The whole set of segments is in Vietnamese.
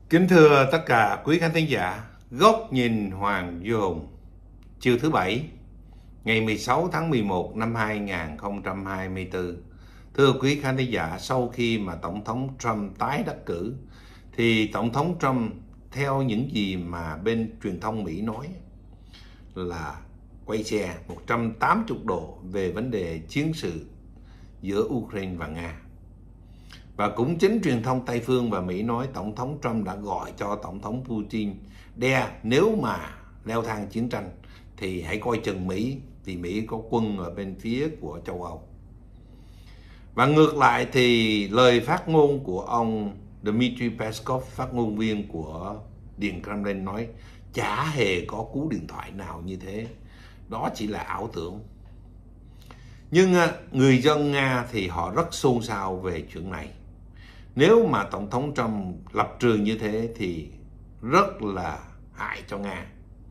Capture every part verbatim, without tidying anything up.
Kính thưa tất cả quý khán thính giả, Góc nhìn Hoàng Duy Hùng, chiều thứ Bảy, ngày mười sáu tháng mười một năm hai nghìn không trăm hai mươi tư. Thưa quý khán thính giả, sau khi mà Tổng thống Trump tái đắc cử, thì Tổng thống Trump theo những gì mà bên truyền thông Mỹ nói là quay xe một trăm tám mươi độ về vấn đề chiến sự giữa Ukraine và Nga. Và cũng chính truyền thông Tây phương và Mỹ nói Tổng thống Trump đã gọi cho Tổng thống Putin đe nếu mà leo thang chiến tranh thì hãy coi chừng Mỹ, vì Mỹ có quân ở bên phía của châu Âu. Và ngược lại thì lời phát ngôn của ông Dmitry Peskov, phát ngôn viên của Điện Kremlin, nói chả hề có cú điện thoại nào như thế, đó chỉ là ảo tưởng. Nhưng người dân Nga thì họ rất xôn xao về chuyện này. Nếu mà Tổng thống Trump lập trường như thế thì rất là hại cho Nga.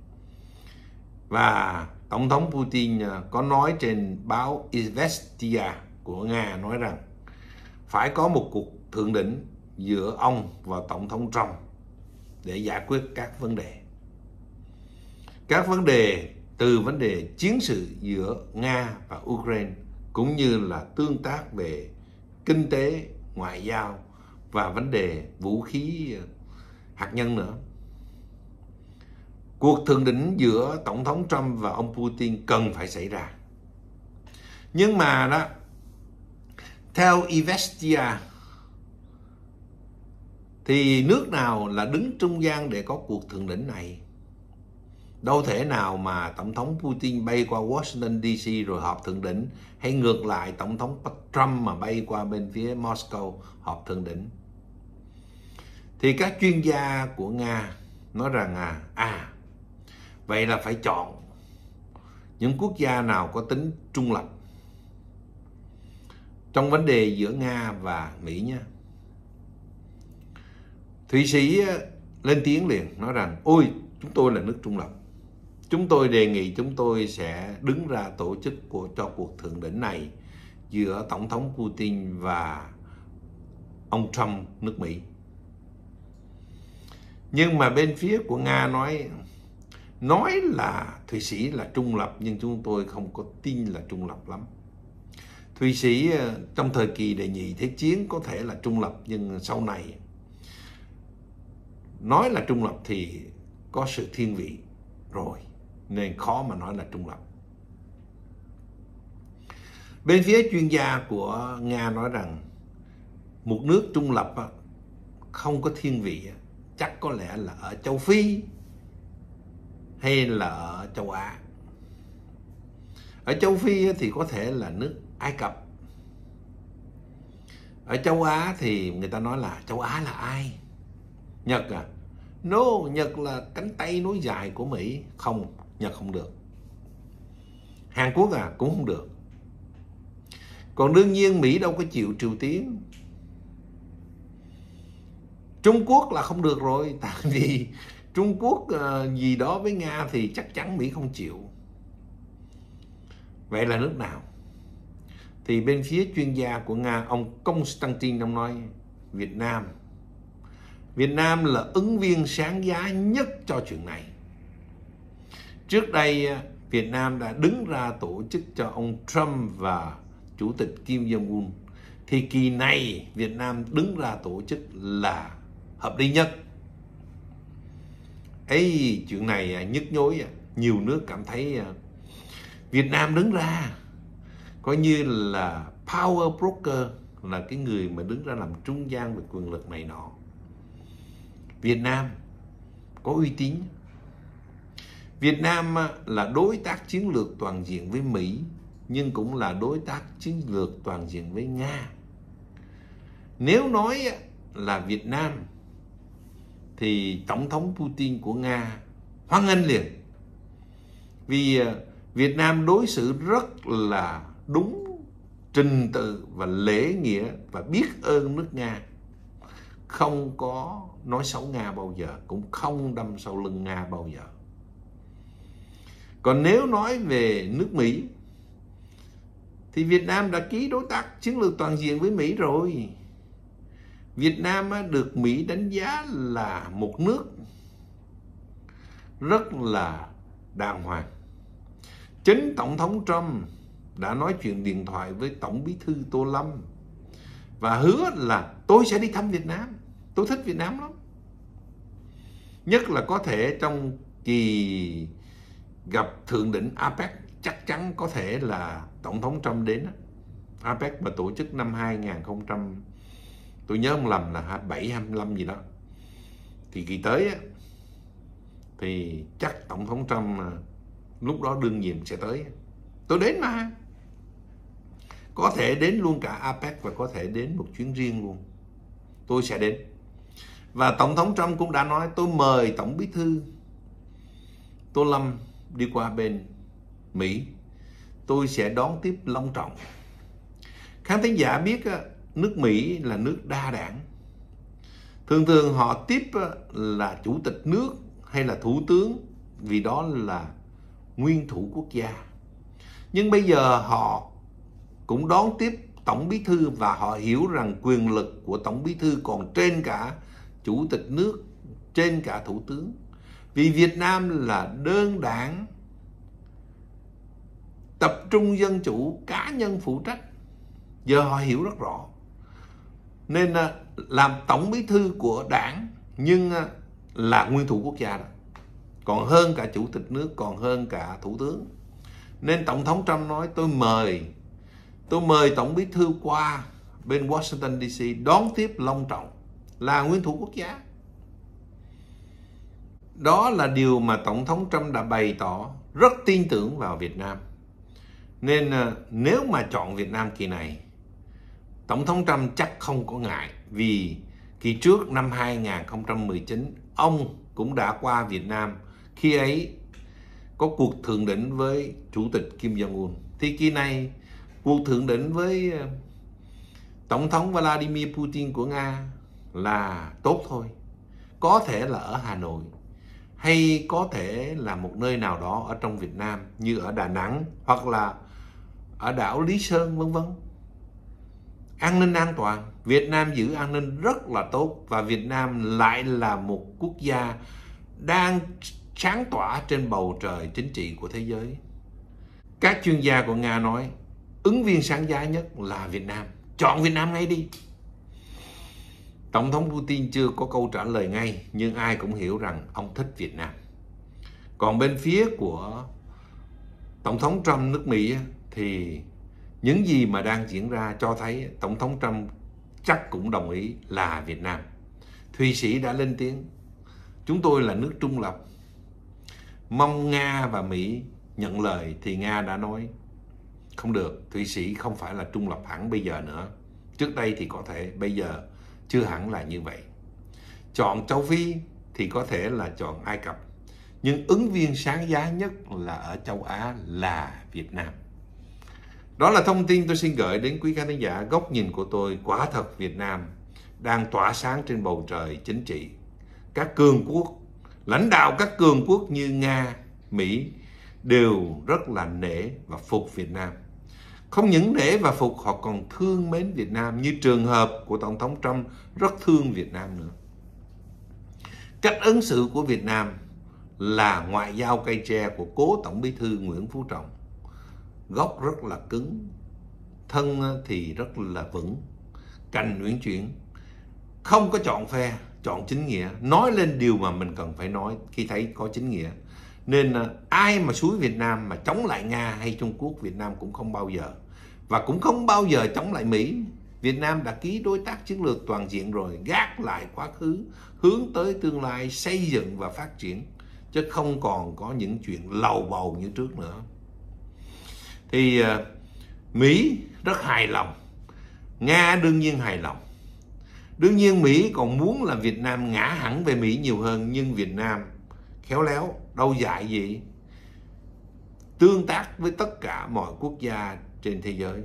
Và Tổng thống Putin có nói trên báo Izvestia của Nga, nói rằng phải có một cuộc thượng đỉnh giữa ông và Tổng thống Trump để giải quyết các vấn đề. Các vấn đề từ vấn đề chiến sự giữa Nga và Ukraine, cũng như là tương tác về kinh tế, ngoại giao và vấn đề vũ khí hạt nhân nữa. Cuộc thượng đỉnh giữa Tổng thống Trump và ông Putin cần phải xảy ra. Nhưng mà đó, theo Izvestia thì nước nào là đứng trung gian để có cuộc thượng đỉnh này? Đâu thể nào mà Tổng thống Putin bay qua Washington đê xê rồi họp thượng đỉnh, hay ngược lại Tổng thống Trump mà bay qua bên phía Moscow họp thượng đỉnh. Thì các chuyên gia của Nga nói rằng à, à vậy là phải chọn những quốc gia nào có tính trung lập trong vấn đề giữa Nga và Mỹ nhé. Thụy Sĩ lên tiếng liền nói rằng ôi, chúng tôi là nước trung lập. Chúng tôi đề nghị chúng tôi sẽ đứng ra tổ chức của, cho cuộc thượng đỉnh này giữa Tổng thống Putin và ông Trump nước Mỹ. Nhưng mà bên phía của Nga nói nói là Thụy Sĩ là trung lập, nhưng chúng tôi không có tin là trung lập lắm. Thụy Sĩ trong thời kỳ đệ nhị thế chiến có thể là trung lập, nhưng sau này nói là trung lập thì có sự thiên vị rồi, nên khó mà nói là trung lập. Bên phía chuyên gia của Nga nói rằng một nước trung lập không có thiên vị chắc có lẽ là ở châu Phi hay là ở châu Á. Ở châu Phi thì có thể là nước Ai Cập. Ở châu Á thì người ta nói là châu Á là ai? Nhật à? No, Nhật là cánh tay nối dài của Mỹ. Không, Nhật không được. Hàn Quốc à? Cũng không được. Còn đương nhiên Mỹ đâu có chịu Triều Tiên. Trung Quốc là không được rồi, tại vì Trung Quốc uh, gì đó với Nga thì chắc chắn Mỹ không chịu. Vậy là nước nào? Thì bên phía chuyên gia của Nga, ông Konstantin, ông nói Việt Nam. Việt Nam là ứng viên sáng giá nhất cho chuyện này. Trước đây Việt Nam đã đứng ra tổ chức cho ông Trump và Chủ tịch Kim Jong-un. Thì kỳ này Việt Nam đứng ra tổ chức là hợp lý nhất. Ấy, chuyện này nhức nhối, nhiều nước cảm thấy Việt Nam đứng ra coi như là power broker, là cái người mà đứng ra làm trung gian về quyền lực này nọ. Việt Nam có uy tín. Việt Nam là đối tác chiến lược toàn diện với Mỹ, nhưng cũng là đối tác chiến lược toàn diện với Nga. Nếu nói là Việt Nam thì Tổng thống Putin của Nga hoan nghênh liền. Vì Việt Nam đối xử rất là đúng trình tự và lễ nghĩa và biết ơn nước Nga. Không có nói xấu Nga bao giờ, cũng không đâm sau lưng Nga bao giờ. Còn nếu nói về nước Mỹ thì Việt Nam đã ký đối tác chiến lược toàn diện với Mỹ rồi. Việt Nam được Mỹ đánh giá là một nước rất là đàng hoàng. Chính Tổng thống Trump đã nói chuyện điện thoại với Tổng Bí thư Tô Lâm và hứa là tôi sẽ đi thăm Việt Nam. Tôi thích Việt Nam lắm. Nhất là có thể trong kỳ gặp thượng đỉnh a pếch, chắc chắn có thể là Tổng thống Trump đến. a pếch mà tổ chức năm hai nghìn không trăm, tôi nhớ không lầm là hai mươi bảy hai mươi lăm gì đó. Thì kỳ tới á, thì chắc Tổng thống Trump lúc đó đương nhiệm sẽ tới. Tôi đến mà. Có thể đến luôn cả a pếch và có thể đến một chuyến riêng luôn. Tôi sẽ đến. Và Tổng thống Trump cũng đã nói tôi mời Tổng Bí thư Tô Lâm đi qua bên Mỹ. Tôi sẽ đón tiếp long trọng. Khán thính giả biết nước Mỹ là nước đa đảng. Thường thường họ tiếp là chủ tịch nước hay là thủ tướng, vì đó là nguyên thủ quốc gia. Nhưng bây giờ họ cũng đón tiếp Tổng Bí thư và họ hiểu rằng quyền lực của Tổng Bí thư còn trên cả chủ tịch nước, trên cả thủ tướng. Vì Việt Nam là đơn đảng, tập trung dân chủ, cá nhân phụ trách. Giờ họ hiểu rất rõ. Nên làm Tổng Bí thư của đảng nhưng là nguyên thủ quốc gia đó. Còn hơn cả chủ tịch nước, còn hơn cả thủ tướng. Nên Tổng thống Trump nói tôi mời Tôi mời Tổng Bí thư qua bên Washington đê xê đón tiếp long trọng, là nguyên thủ quốc gia. Đó là điều mà Tổng thống Trump đã bày tỏ rất tin tưởng vào Việt Nam. Nên nếu mà chọn Việt Nam kỳ này, Tổng thống Trump chắc không có ngại. Vì kỳ trước năm hai nghìn không trăm mười chín, ông cũng đã qua Việt Nam. Khi ấy có cuộc thượng đỉnh với Chủ tịch Kim Jong-un. Thì kỳ này cuộc thượng đỉnh với Tổng thống Vladimir Putin của Nga là tốt thôi. Có thể là ở Hà Nội, hay có thể là một nơi nào đó ở trong Việt Nam, như ở Đà Nẵng hoặc là ở đảo Lý Sơn vân vân. An ninh an toàn, Việt Nam giữ an ninh rất là tốt. Và Việt Nam lại là một quốc gia đang sáng tỏa trên bầu trời chính trị của thế giới. Các chuyên gia của Nga nói ứng viên sáng giá nhất là Việt Nam. Chọn Việt Nam ngay đi. Tổng thống Putin chưa có câu trả lời ngay, nhưng ai cũng hiểu rằng ông thích Việt Nam. Còn bên phía của Tổng thống Trump nước Mỹ thì những gì mà đang diễn ra cho thấy Tổng thống Trump chắc cũng đồng ý là Việt Nam. Thụy Sĩ đã lên tiếng, chúng tôi là nước trung lập. Mong Nga và Mỹ nhận lời thì Nga đã nói không được, Thụy Sĩ không phải là trung lập hẳn bây giờ nữa. Trước đây thì có thể, bây giờ chưa hẳn là như vậy. Chọn châu Phi thì có thể là chọn Ai Cập. Nhưng ứng viên sáng giá nhất là ở châu Á là Việt Nam. Đó là thông tin tôi xin gửi đến quý khán giả. Góc nhìn của tôi, quả thật Việt Nam đang tỏa sáng trên bầu trời chính trị. Các cường quốc, lãnh đạo các cường quốc như Nga, Mỹ đều rất là nể và phục Việt Nam. Không những nể và phục, họ còn thương mến Việt Nam, như trường hợp của Tổng thống Trump rất thương Việt Nam nữa. Cách ứng xử của Việt Nam là ngoại giao cây tre của cố Tổng Bí thư Nguyễn Phú Trọng. Gốc rất là cứng, thân thì rất là vững, cành uyển chuyển, không có chọn phe, chọn chính nghĩa, nói lên điều mà mình cần phải nói khi thấy có chính nghĩa. Nên ai mà xúi Việt Nam mà chống lại Nga hay Trung Quốc, Việt Nam cũng không bao giờ. Và cũng không bao giờ chống lại Mỹ. Việt Nam đã ký đối tác chiến lược toàn diện rồi, gác lại quá khứ, hướng tới tương lai xây dựng và phát triển, chứ không còn có những chuyện lầu bầu như trước nữa. Thì uh, Mỹ rất hài lòng, Nga đương nhiên hài lòng. Đương nhiên Mỹ còn muốn là Việt Nam ngã hẳn về Mỹ nhiều hơn, nhưng Việt Nam khéo léo, đâu dại gì, tương tác với tất cả mọi quốc gia trên thế giới.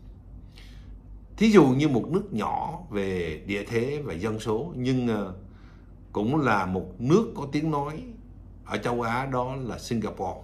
Thí dụ như một nước nhỏ về địa thế và dân số, nhưng uh, cũng là một nước có tiếng nói ở châu Á, đó là Singapore.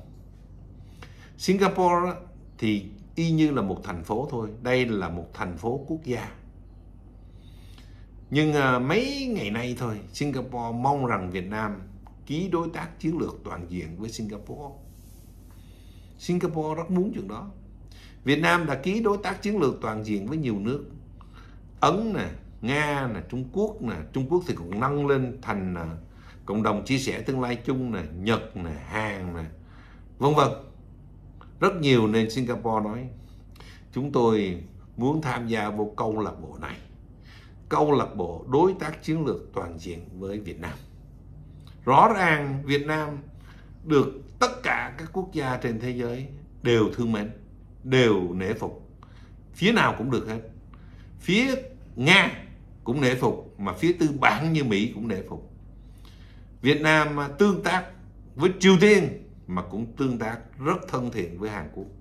Singapore thì y như là một thành phố thôi. Đây là một thành phố quốc gia. Nhưng à, mấy ngày nay thôi, Singapore mong rằng Việt Nam ký đối tác chiến lược toàn diện với Singapore. Singapore rất muốn chuyện đó. Việt Nam đã ký đối tác chiến lược toàn diện với nhiều nước. Ấn nè, Nga nè, Trung Quốc nè, Trung Quốc thì cũng nâng lên thành nè, cộng đồng chia sẻ tương lai chung nè, Nhật nè, Hàn nè, vân vân. Rất nhiều, nên Singapore nói chúng tôi muốn tham gia vào câu lạc bộ này, câu lạc bộ đối tác chiến lược toàn diện với Việt Nam. Rõ ràng Việt Nam được tất cả các quốc gia trên thế giới đều thương mến, đều nể phục. Phía nào cũng được hết. Phía Nga cũng nể phục, mà phía tư bản như Mỹ cũng nể phục. Việt Nam tương tác với Triều Tiên mà cũng tương tác rất thân thiện với Hàn Quốc.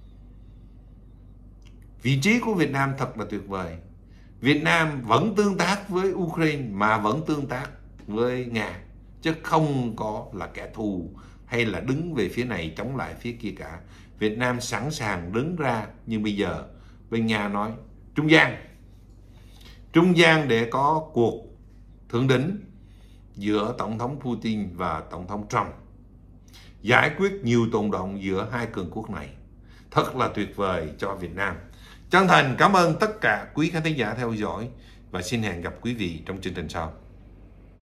Vị trí của Việt Nam thật là tuyệt vời. Việt Nam vẫn tương tác với Ukraine mà vẫn tương tác với Nga, chứ không có là kẻ thù hay là đứng về phía này chống lại phía kia cả. Việt Nam sẵn sàng đứng ra, nhưng bây giờ bên Nga nói trung gian. Trung gian để có cuộc thượng đỉnh giữa Tổng thống Putin và Tổng thống Trump, giải quyết nhiều tồn động giữa hai cường quốc này. Thật là tuyệt vời cho Việt Nam. Chân thành cảm ơn tất cả quý khán thính giả theo dõi và xin hẹn gặp quý vị trong chương trình sau.